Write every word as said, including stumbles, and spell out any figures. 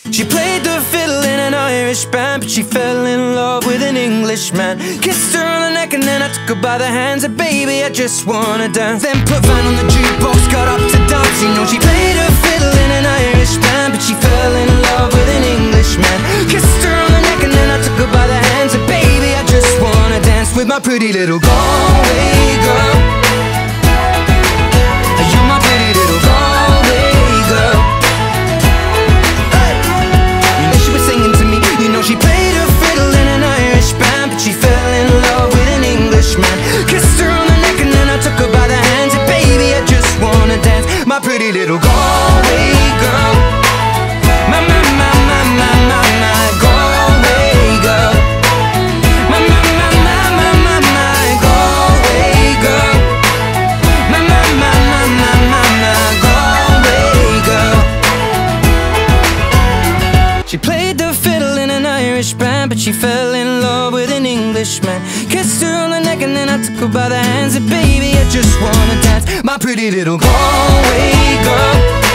She played the fiddle in an Irish band, but she fell in love with an Englishman. Kissed her on the neck and then I took her by the hands. And baby, I just wanna dance. Then put Van on the jukebox, got up to dance. You know she played the fiddle in an Irish band, but she fell in love with an Englishman. Kissed her on the neck and then I took her by the hands. And baby, I just wanna dance with my pretty little Galway girl. You're my pretty little Galway girl. She played her fiddle in an Irish band, but she fell in love with an Englishman. Kissed her on the neck and then I took her by the hands. And baby, I just wanna dance, my pretty little Galway girl. My, my, my, my, my, my, my Galway girl. My, my, my, my, my, my, my Galway girl. My, my, my, my, my, my, my Galway girl. She played the fiddle in an Irish band, but she fell in love with an Englishman. Kissed her on the neck and then I took her by the hands. And baby, I just wanna dance, my pretty little Galway girl.